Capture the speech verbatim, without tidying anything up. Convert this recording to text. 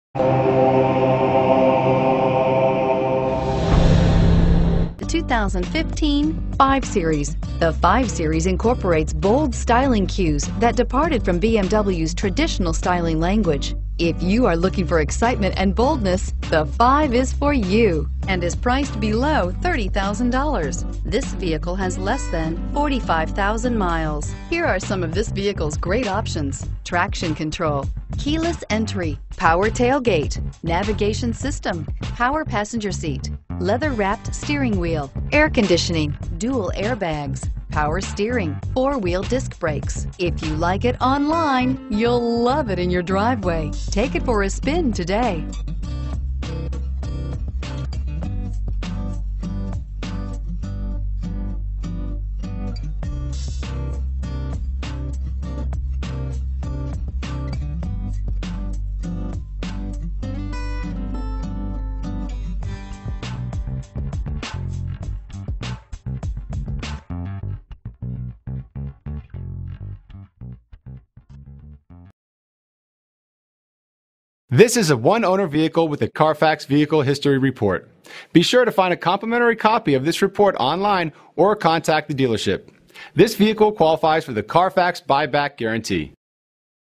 The two thousand fifteen five series. The five series incorporates bold styling cues that departed from B M W's traditional styling language. If you are looking for excitement and boldness, the five is for you and is priced below thirty thousand dollars. This vehicle has less than forty-five thousand miles. Here are some of this vehicle's great options: traction control, keyless entry, power tailgate, navigation system, power passenger seat, leather-wrapped steering wheel, air conditioning, dual airbags, power steering, four-wheel disc brakes. If you like it online, you'll love it in your driveway. Take it for a spin today. This is a one-owner vehicle with a Carfax Vehicle History Report. Be sure to find a complimentary copy of this report online or contact the dealership. This vehicle qualifies for the Carfax Buyback Guarantee.